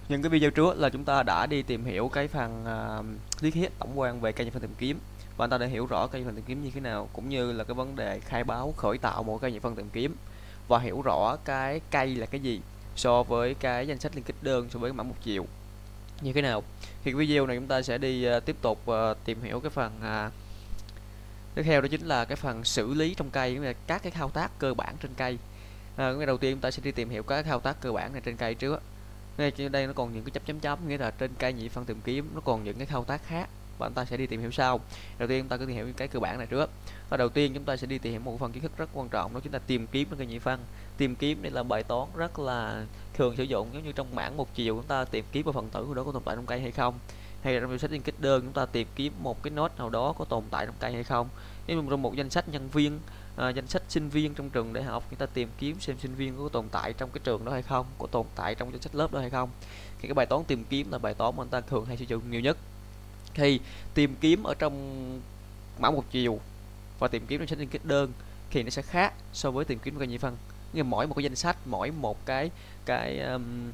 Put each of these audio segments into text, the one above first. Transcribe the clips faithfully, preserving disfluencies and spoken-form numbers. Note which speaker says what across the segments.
Speaker 1: Những cái video trước là chúng ta đã đi tìm hiểu cái phần à, lý thuyết tổng quan về cây nhị phân tìm kiếm, và chúng ta đã hiểu rõ cây nhị phân tìm kiếm như thế nào, cũng như là cái vấn đề khai báo khởi tạo một cây nhị phân tìm kiếm, và hiểu rõ cái cây là cái gì so với cái danh sách liên kết đơn, so với mã một chiều như thế nào. Thì video này chúng ta sẽ đi uh, tiếp tục uh, tìm hiểu cái phần uh, tiếp theo, đó chính là cái phần xử lý trong cây, cũng là các cái thao tác cơ bản trên cây. À, cái đầu tiên chúng ta sẽ đi tìm hiểu các thao tác cơ bản này trên cây trước. Ngay trên đây nó còn những cái chấm chấm chấm, nghĩa là trên cây nhị phân tìm kiếm nó còn những cái thao tác khác, và chúng ta sẽ đi tìm hiểu sau. Đầu tiên chúng ta cứ tìm hiểu cái cơ bản này trước. Và đầu tiên chúng ta sẽ đi tìm hiểu một phần kiến thức rất quan trọng, đó chính là tìm kiếm trên cây nhị phân. Tìm kiếm đây là bài toán rất là thường sử dụng, giống như trong mảng một chiều chúng ta tìm kiếm một phần tử đó có tồn tại trong cây hay không, hay là trong danh sách liên kết đơn chúng ta tìm kiếm một cái nốt nào đó có tồn tại trong cây hay không. Nếu trong một danh sách nhân viên, à, danh sách sinh viên trong trường đại học, chúng ta tìm kiếm xem sinh viên có tồn tại trong cái trường đó hay không, có tồn tại trong danh sách lớp đó hay không. Thì cái bài toán tìm kiếm là bài toán mà người ta thường hay sử dụng nhiều nhất. Thì tìm kiếm ở trong mã một chiều và tìm kiếm trong danh sách liên kết đơn thì nó sẽ khác so với tìm kiếm cây nhị phân. Nhưng mỗi một cái danh sách, mỗi một cái cái um,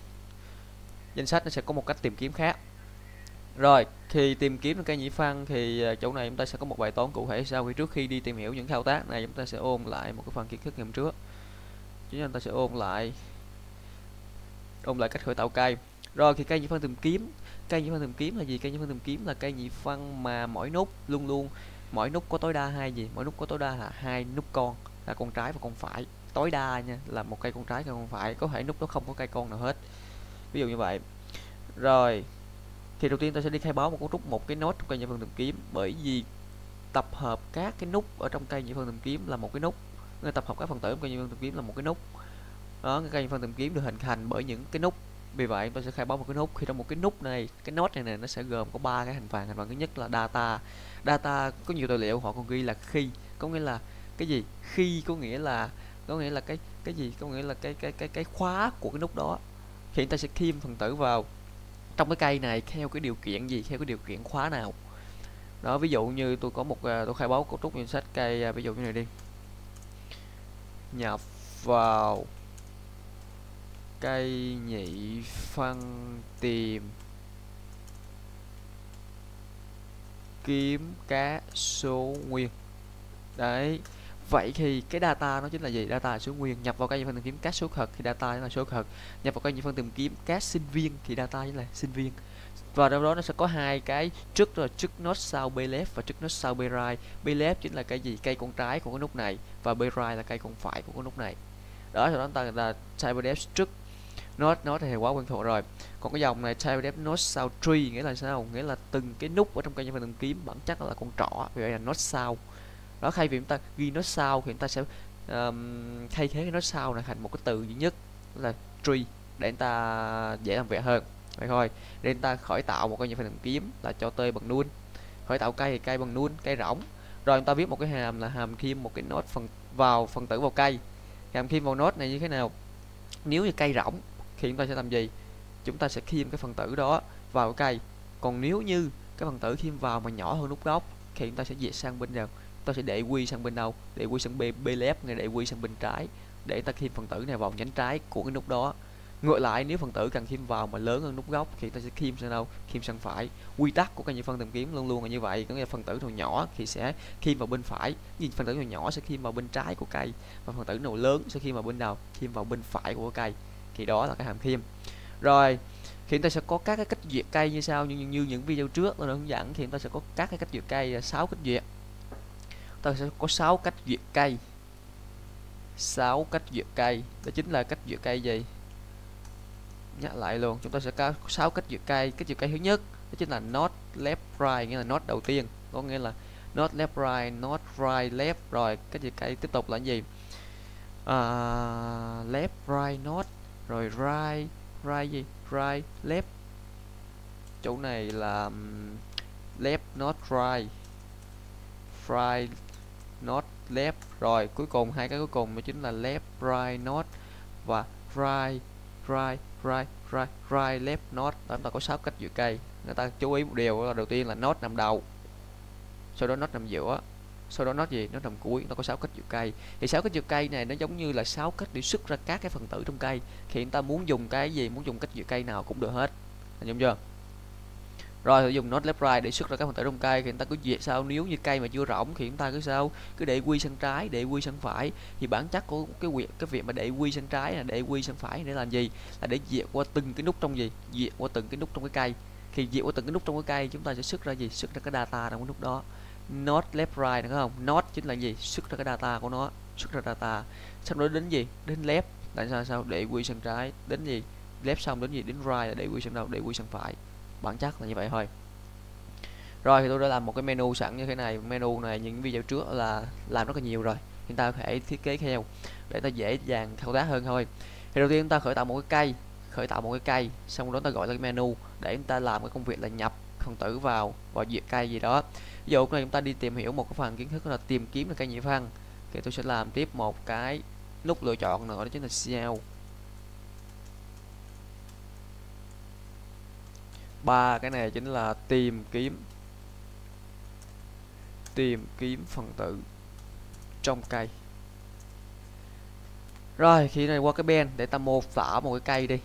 Speaker 1: danh sách nó sẽ có một cách tìm kiếm khác. Rồi, thì tìm kiếm được cây nhị phân thì chỗ này chúng ta sẽ có một bài toán cụ thể sau. Khi trước khi đi tìm hiểu những thao tác này, chúng ta sẽ ôn lại một cái phần kiến thức ngày hôm trước. Chúng ta sẽ ôn lại ôn lại cách khởi tạo cây. Rồi, thì cây nhị phân tìm kiếm, cây nhị phân tìm kiếm là gì? Cây nhị phân tìm kiếm là cây nhị phân mà mỗi nút luôn luôn mỗi nút có tối đa hai gì? Mỗi nút có tối đa là hai nút con, là con trái và con phải. Tối đa nha, là một cây con trái cây con phải, có thể nút đó không có cây con nào hết. Ví dụ như vậy. Rồi, thì đầu tiên ta sẽ đi khai báo một cấu trúc một cái nốt trong cây nhị phân tìm kiếm, bởi vì tập hợp các cái nút ở trong cây nhị phân tìm kiếm là một cái nút, nên tập hợp các phần tử trong cây nhị phân tìm kiếm là một cái nút. Đó, cái cây nhị phân tìm kiếm được hình thành bởi những cái nút. Vì vậy tôi sẽ khai báo một cái nút. Khi trong một cái nút này, cái nốt này này nó sẽ gồm có ba cái thành phần. Thành phần thứ nhất là data. Data có nhiều tài liệu họ còn ghi là khi, có nghĩa là cái gì? Khi có nghĩa là có nghĩa là cái cái gì? Có nghĩa là cái cái cái cái khóa của cái nút đó. Thì ta sẽ thêm phần tử vào trong cái cây này theo cái điều kiện gì, theo cái điều kiện khóa nào. Đó, ví dụ như tôi có một tôi khai báo cấu trúc danh sách cây, ví dụ như này đi, nhập vào cây nhị phân tìm kiếm các số nguyên. Đấy, vậy thì cái data nó chính là gì? Data là số nguyên. Nhập vào cây nhị phân tìm kiếm các số thật thì data chính là số thật. Nhập vào cây nhị phân tìm kiếm các sinh viên thì data chính là sinh viên. Và trong đó nó sẽ có hai cái trước, rồi trước nốt sau b left và trước nốt sau b right. B left chính là cái gì? Cây con trái của cái nút này, và b right là cây con phải của cái nút này. Đó, sau đó chúng ta là type def trước nốt nốt thì quá quen thuộc rồi. Còn cái dòng này type def nốt sau tree nghĩa là sao? Nghĩa là từng cái nút ở trong cây nhị phân tìm kiếm bản chất là con trỏ, vì vậy là nốt sau. Đó, thay vì chúng ta ghi nốt sau thì chúng ta sẽ um, thay thế cái nốt sau này thành một cái từ duy nhất là tree để chúng ta dễ làm việc hơn. Vậy thôi, để chúng ta khởi tạo một cây nhị phân tìm kiếm là cho t bằng null. Khởi tạo cây thì cây bằng null, cây rỗng. Rồi chúng ta viết một cái hàm là hàm thêm một cái nốt phần vào phần tử vào cây. Hàm thêm vào nốt này như thế nào? Nếu như cây rỗng thì chúng ta sẽ làm gì? Chúng ta sẽ thêm cái phần tử đó vào cây. Còn nếu như cái phần tử thêm vào mà nhỏ hơn nút gốc thì chúng ta sẽ dệt sang bên nào? Chúng ta sẽ để quy sang bên đâu? Để quy sang b, b left, ngay để quy sang bên trái, để ta thêm phần tử này vào nhánh trái của cái nút đó. Ngược lại, nếu phần tử cần thêm vào mà lớn hơn nút gốc thì ta sẽ thêm sang đâu? Thêm sang phải. Quy tắc của cây nhị phân tìm kiếm luôn luôn là như vậy, có nghĩa là phần tử nào nhỏ thì sẽ thêm vào bên phải, nhưng phần tử nào nhỏ sẽ thêm vào bên trái của cây, và phần tử nào lớn sẽ thêm vào bên nào? Thêm vào bên phải của cây. Thì đó là cái hàm thêm. Rồi, thì chúng ta sẽ có các cái cách duyệt cây như sau, như, như, như những video trước tôi đã hướng dẫn, thì chúng ta sẽ có các cái cách duyệt cây, sáu cách duyệt. Chúng ta sẽ có sáu cách duyệt cây. sáu cách duyệt cây, đó chính là cách duyệt cây gì? Nhắc lại luôn, chúng ta sẽ có sáu cách duyệt cây. Cách duyệt cây thứ nhất đó chính là not left right, nghĩa là not đầu tiên, có nghĩa là not left right, not right left. Rồi cách duyệt cây tiếp tục là gì? À, left right not, rồi right right gì? Right left. Chỗ này là left not right, right not left. Rồi cuối cùng hai cái cuối cùng đó chính là left right not và right right right right right left not. Đó, chúng ta có sáu cách duyệt cây. Người ta chú ý một điều là đầu tiên là nốt nằm đầu, sau đó nốt nằm giữa, sau đó nốt gì, nó nằm cuối, nó có sáu cách diệt cây. Thì sáu cách diệt cây này nó giống như là sáu cách để xuất ra các cái phần tử trong cây. Khi chúng ta muốn dùng cái gì, muốn dùng cách diệt cây nào cũng được hết, anh hiểu chưa? Rồi thì dùng node left right để xuất ra các phần tử trong cây. Thì chúng ta cứ diệt sao, nếu như cây mà chưa rỗng thì chúng ta cứ sao, cứ để quy sang trái, để quy sang phải. Thì bản chất của cái việc cái việc mà để quy sang trái là để quy sang phải để làm gì, là để diệt qua từng cái nút trong gì, diệt qua từng cái nút trong cái cây. Khi diệt qua từng cái nút trong cái cây chúng ta sẽ xuất ra gì, xuất ra cái data trong cái nút đó. Node left right đúng không? Node chính là gì, xuất ra cái data của nó, xuất ra data. Sau đó đến gì, đến left tại sao sao để quy sang trái, đến gì left xong đến gì, đến right là để quy sang đâu, để quy sang phải. Bản chất là như vậy thôi. Rồi thì tôi đã làm một cái menu sẵn như thế này. Menu này những video trước là làm rất là nhiều rồi, chúng ta có thể thiết kế theo để ta dễ dàng thao tác hơn thôi. Thì đầu tiên chúng ta khởi tạo một cái cây, khởi tạo một cái cây xong đó ta gọi là cái menu để chúng ta làm cái công việc là nhập phần tử vào và duyệt cây gì đó. Ví dụ này chúng ta đi tìm hiểu một cái phần kiến thức là tìm kiếm được cây nhị phân, thì tôi sẽ làm tiếp một cái nút lựa chọn nữa, đó chính là cell. Ba cái này chính là tìm kiếm tìm kiếm phần tử trong cây. Rồi khi này qua cái ben để ta mô tả một cái cây đi.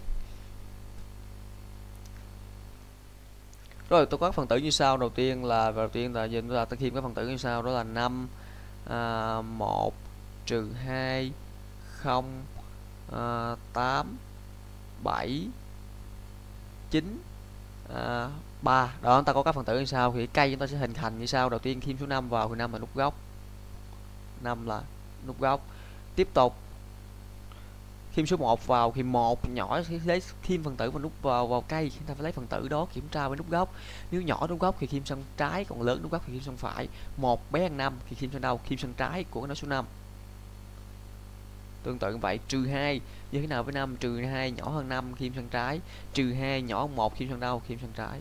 Speaker 1: Rồi tôi có phần tử như sau. Đầu tiên là đầu tiên là chúng ta thêm cái phần tử như sau, đó là năm, à, một, trừ hai, không, à, tám, bảy, chín, à, ba. Đó, chúng ta có các phần tử như sau. Thì cây chúng ta sẽ hình thành như sau. Đầu tiên thêm số năm vào, thì năm là nút gốc, năm là nút gốc. Tiếp tục thêm số một vào, thì một nhỏ sẽ lấy thêm phần tử vào nút vào vào cây, chúng ta phải lấy phần tử đó kiểm tra với nút gốc. Nếu nhỏ nút gốc thì thêm sang trái, còn lớn nút gốc thì thêm sang phải. Một bé hơn năm thì thêm sang đâu, thêm sang trái của nó số năm. Tương tự như vậy. Trừ hai như thế nào với năm, trừ hai nhỏ hơn năm thêm sang trái, trừ hai nhỏ hơn một thêm sang đâu, thêm sang trái.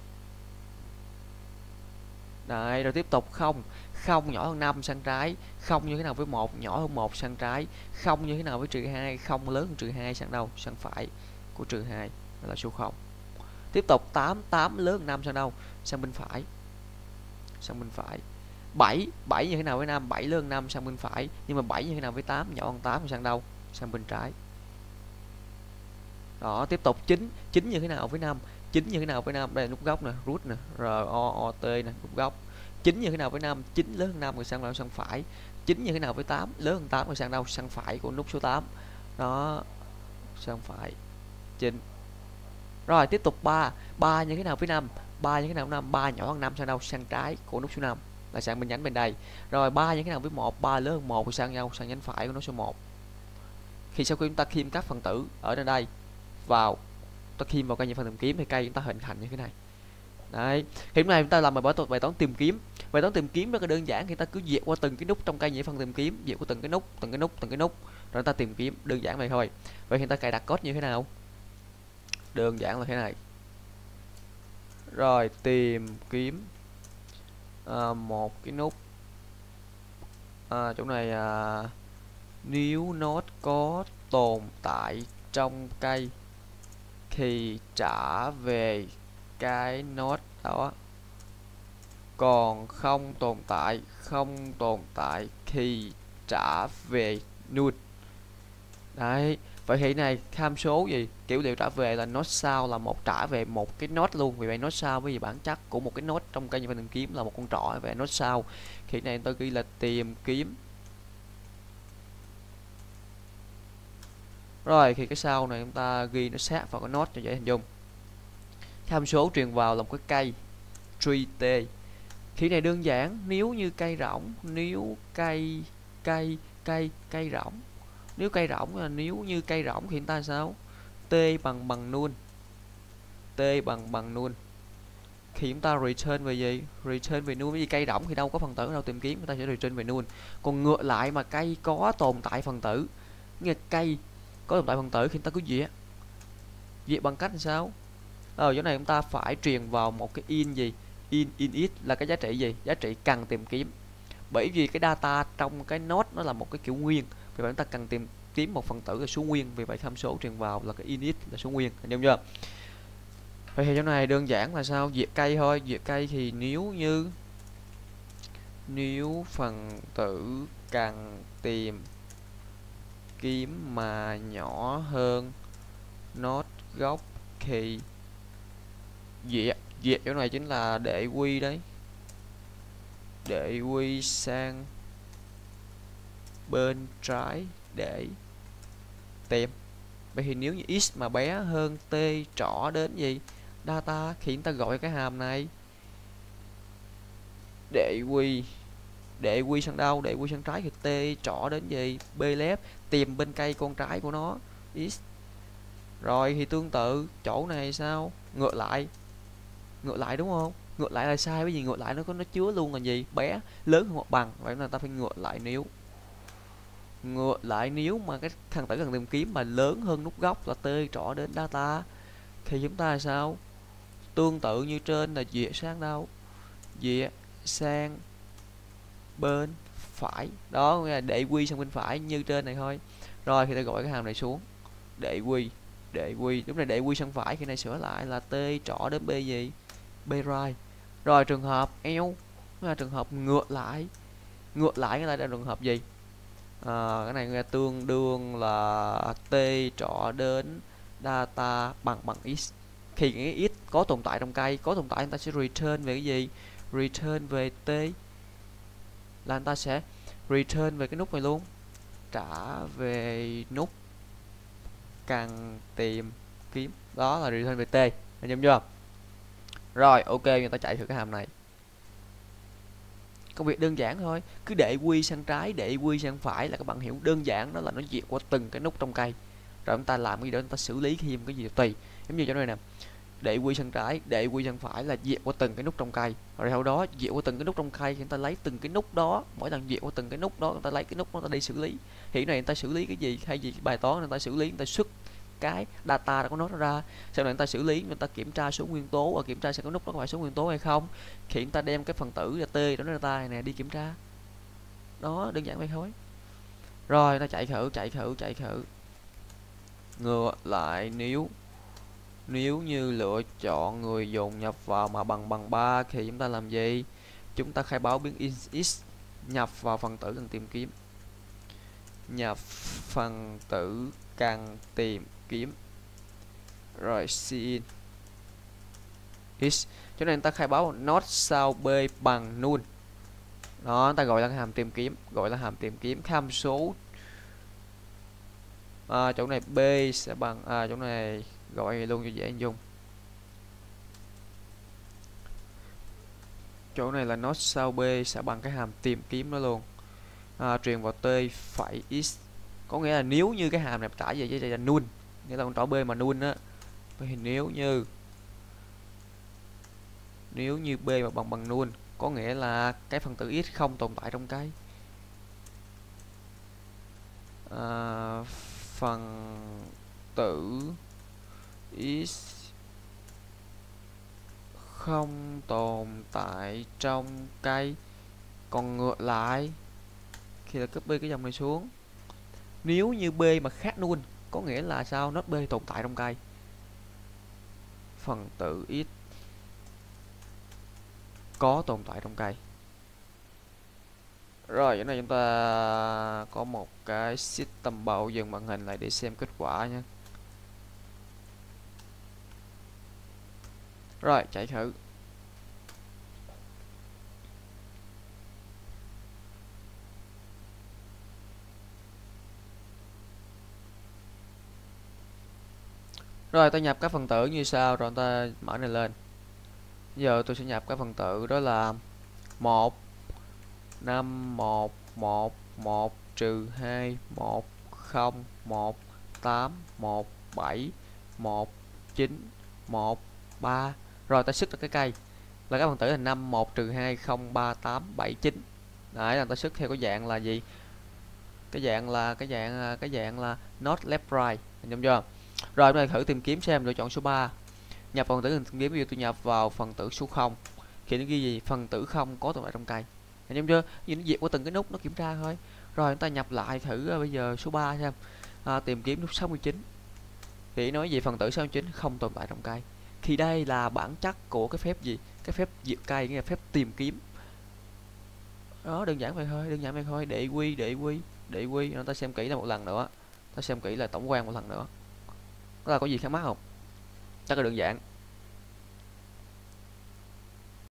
Speaker 1: Đấy, rồi tiếp tục không, không nhỏ hơn năm sang trái, không như thế nào với một, nhỏ hơn một sang trái, không như thế nào với trừ hai, không lớn hơn trừ hai sang đâu, sang phải của trừ hai, đó là số không. Tiếp tục tám, tám lớn hơn năm sang đâu, sang bên phải, sang bên phải. bảy, bảy như thế nào với năm, bảy lớn hơn năm sang bên phải, nhưng mà bảy như thế nào với tám, nhỏ hơn tám sang đâu, sang bên trái. Đó, tiếp tục chín, chín như thế nào với năm, chín như thế nào với năm, đây là nút gốc nè, root nè, R O O T nè, nút gốc. chín như thế nào với năm, chín lớn hơn năm rồi sang đâu, sang phải. chín như thế nào với tám, lớn hơn tám rồi sang đâu, sang phải của nút số tám. Đó, sang phải. chín. Rồi tiếp tục ba, ba như thế nào với năm, ba như thế nào với năm, ba nhỏ hơn năm sang đâu, sang trái của nút số năm, là sang bên nhánh bên đây. Rồi ba như thế nào với một, ba lớn hơn một rồi sang nhau, sang nhánh phải của nút số một. Khi sau khi chúng ta thêm các phần tử ở đây đây vào, ta thêm vào cây nhị phân tìm kiếm thì cây chúng ta hình thành như thế này. Đấy, hiện nay chúng ta làm bài toán bài toán tìm kiếm. Bài toán tìm kiếm rất là đơn giản, thì ta cứ dẹp qua từng cái nút trong cây nhị phân tìm kiếm, dẹp qua từng cái nút, từng cái nút, từng cái nút, rồi ta tìm kiếm, đơn giản vậy thôi. Vậy hiện ta cài đặt code như thế nào? Đơn giản là thế này. Rồi tìm kiếm à, một cái nút à, chỗ này à, nếu node có tồn tại trong cây thì trả về cái node đó, còn không tồn tại, không tồn tại thì trả về null. Đấy, vậy thì này tham số gì, kiểu liệu trả về là node sau là một, trả về một cái node luôn. Vì vậy node sau với bản chất của một cái node trong cây nhị phân tìm kiếm là một con trỏ, về node sau. Khi này tôi ghi là tìm kiếm. Rồi khi cái sau này chúng ta ghi nó sát vào cái node cho dễ hình dung. Tham số truyền vào là một cái cây tree t. Khi này đơn giản, nếu như cây rỗng, nếu cây cây cây cây rỗng, nếu cây rỗng là nếu như cây rỗng thì chúng ta sao? T bằng bằng null, t bằng bằng null. Khi chúng ta return về gì? Return về null. Bởi vì cây rỗng thì đâu có phần tử đâu tìm kiếm, chúng ta sẽ return về null. Còn ngược lại mà cây có tồn tại phần tử, nghe cây có tồn tại phần tử thì chúng ta cứ dĩa dĩa bằng cách làm sao? Ở chỗ này chúng ta phải truyền vào một cái in gì, in init là cái giá trị gì, giá trị cần tìm kiếm. Bởi vì cái data trong cái node nó là một cái kiểu nguyên, vì vậy chúng ta cần tìm kiếm một phần tử là số nguyên, vì vậy tham số truyền vào là cái init là số nguyên, hiểu chưa? Vậy thì chỗ này đơn giản là sao? Diệt cây thôi. Diệt cây thì nếu như Nếu phần tử cần tìm kiếm mà nhỏ hơn nốt gốc thì diệt diệt chỗ này chính là để quy đấy, để quy sang bên trái để tìm. Vậy thì nếu như x mà bé hơn t trỏ đến gì data thì chúng ta gọi cái hàm này để quy, để quy sang đâu, để quy sang trái thì t trỏ đến gì b left, tìm bên cây con trái của nó x. Rồi thì tương tự chỗ này sao, ngược lại, ngược lại đúng không, ngược lại là sai, bởi vì ngược lại nó có nó chứa luôn là gì bé lớn hơn hoặc bằng, vậy là ta phải ngược lại. Nếu ngược lại nếu mà cái thằng tử cần tìm kiếm mà lớn hơn nút gốc là t trỏ đến data thì chúng ta là sao, tương tự như trên là dịa sang đâu, dịa sang bên phải đó, nghĩa là để quy sang bên phải như trên này thôi. Rồi thì ta gọi cái hàm này xuống để quy, để quy lúc này để quy sang phải, khi này sửa lại là t trỏ đến b gì b right. Rồi trường hợp eo là trường hợp ngược lại, ngược lại cái này là trường hợp gì, à, cái này nghe tương đương là t trỏ đến data bằng bằng x, thì cái x có tồn tại trong cây, có tồn tại chúng ta sẽ return về cái gì, return về t, là người ta sẽ return về cái nút này luôn, trả về nút cần tìm kiếm, đó là return về t, anh nhớ chưa? Rồi ok, người ta chạy thử cái hàm này, công việc đơn giản thôi, cứ để quy sang trái, để quy sang phải là các bạn hiểu đơn giản, đó là nó diệt qua từng cái nút trong cây, rồi chúng ta làm cái gì đó, chúng ta xử lý thêm cái gì tùy, giống như chỗ này nè, để quy sang trái, để quy sang phải là diệt qua từng cái nút trong cây, rồi sau đó diệt qua từng cái nút trong cây, người ta lấy từng cái nút đó, mỗi lần diệt qua từng cái nút đó người ta lấy cái nút đó người ta đi xử lý. Thì cái này người ta xử lý cái gì, hay gì bài toán người ta xử lý, người ta xuất cái data đã có nó ra, sau này người ta xử lý, người ta kiểm tra số nguyên tố và kiểm tra xem cái nút đó có phải số nguyên tố hay không, thì người ta đem cái phần tử là t đó data này nè đi kiểm tra, đó đơn giản vậy thôi. Rồi ta chạy thử, chạy thử, chạy thử. Ngược lại nếu nếu như lựa chọn người dùng nhập vào mà bằng bằng ba thì chúng ta làm gì, chúng ta khai báo biến x nhập vào phần tử cần tìm kiếm, nhập phần tử cần tìm kiếm, rồi cin x, cho nên ta khai báo not sao b bằng null, đó ta gọi là hàm tìm kiếm, gọi là hàm tìm kiếm tham số, à, chỗ này b sẽ bằng, à, chỗ này gọi luôn cho dễ hình dung, chỗ này là not sao b sẽ bằng cái hàm tìm kiếm đó luôn, à, truyền vào t phẩy x, có nghĩa là nếu như cái hàm này trả về với là null, nghĩa là con trỏ b mà null á, thì nếu như nếu như b mà bằng bằng null có nghĩa là cái phần tử x không tồn tại trong cái, à, phần tử x không tồn tại trong cây. Còn ngược lại khi là copy cái dòng này xuống, nếu như b mà khác null có nghĩa là sao, not b tồn tại trong cây, phần tử x có tồn tại trong cây. Rồi cái này chúng ta có một cái system bạo dừng màn hình lại để xem kết quả nha. Rồi chạy thử. Rồi ta nhập các phần tử như sau, rồi ta mở này lên. Giờ tôi sẽ nhập các phần tử đó là một năm một một một trừ hai một không một tám một bảy một chín một ba. Rồi ta xuất được cái cây là các phần tử là năm một trừ hai không ba tám bảy chín. Đấy là ta xuất theo cái dạng là gì? Cái dạng là cái dạng cái dạng là not left right, hiểu chưa? Rồi bây giờ thử tìm kiếm xem, lựa chọn số ba. Nhập phần tử tìm kiếm, ví dụ tôi nhập vào phần tử số không thì nó ghi gì? Phần tử không có tồn tại trong cây. Hiểu chưa? Vì nó dẹp qua từng cái nút nó kiểm tra thôi. Rồi chúng ta nhập lại thử bây giờ số ba xem. À, tìm kiếm nút sáu mươi chín. Thì nói gì? Phần tử sáu mươi chín không tồn tại trong cây. Thì đây là bản chất của cái phép gì? Cái phép diệt cây, nghĩa là phép tìm kiếm. Đó, đơn giản vậy thôi, đơn giản vậy thôi, đệ quy, đệ quy, đệ quy, rồi ta xem kỹ lại một lần nữa, ta xem kỹ lại tổng quan một lần nữa. Đó là có gì khác mắt không? Rất là đơn giản.